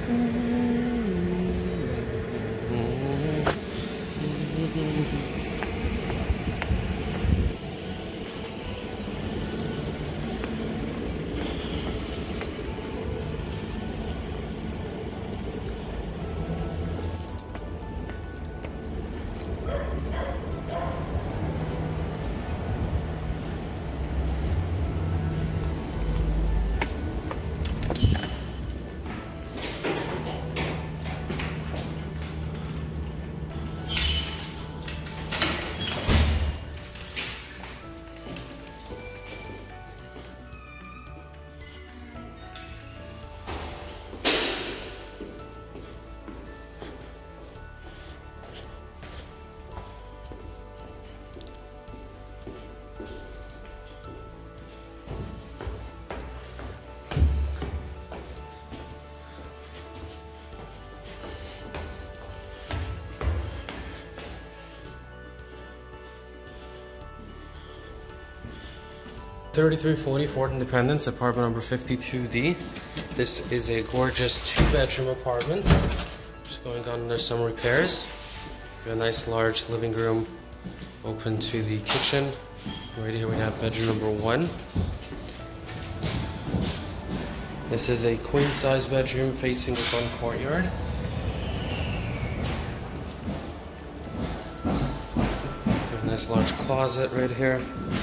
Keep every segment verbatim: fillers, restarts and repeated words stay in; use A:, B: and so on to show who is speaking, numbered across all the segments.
A: thirty-three forty Fort Independence, apartment number fifty-two D. This is a gorgeous two-bedroom apartment. Just going on under some repairs. We have a nice large living room open to the kitchen. Right here we have bedroom number one. This is a queen-size bedroom facing the front courtyard. We have a nice large closet right here.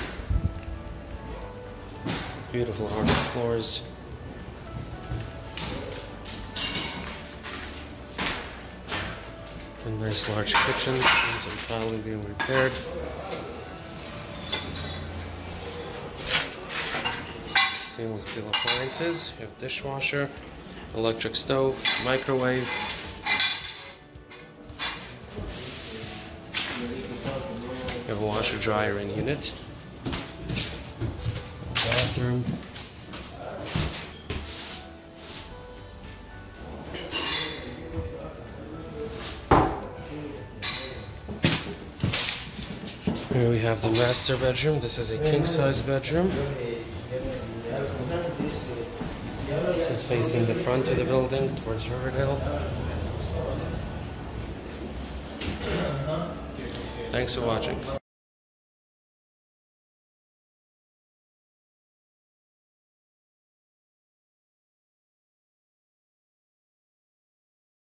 A: Beautiful hardwood floors. A nice large kitchen. Some tiling being repaired. Stainless steel appliances. You have dishwasher, electric stove, microwave. You have a washer dryer in unit. Bathroom. Here we have the master bedroom. This is a king-size bedroom. This is facing the front of the building towards Riverdale. Thanks for watching.